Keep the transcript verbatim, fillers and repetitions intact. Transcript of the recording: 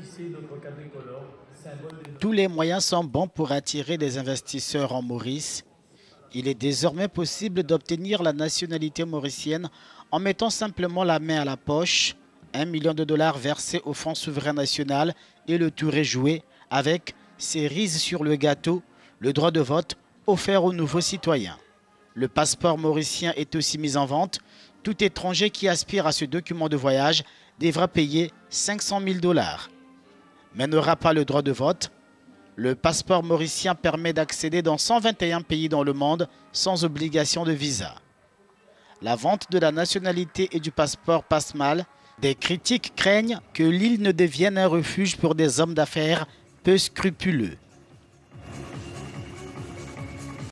Tous les moyens sont bons pour attirer des investisseurs en Maurice. Il est désormais possible d'obtenir la nationalité mauricienne en mettant simplement la main à la poche, un million de dollars versés au Fonds souverain national et le tour est joué avec cerise sur le gâteau, le droit de vote offert aux nouveaux citoyens. Le passeport mauricien est aussi mis en vente. Tout étranger qui aspire à ce document de voyage devra payer cinq cent mille dollars, mais n'aura pas le droit de vote. Le passeport mauricien permet d'accéder dans cent vingt et un pays dans le monde sans obligation de visa. La vente de la nationalité et du passeport passe mal. Des critiques craignent que l'île ne devienne un refuge pour des hommes d'affaires peu scrupuleux.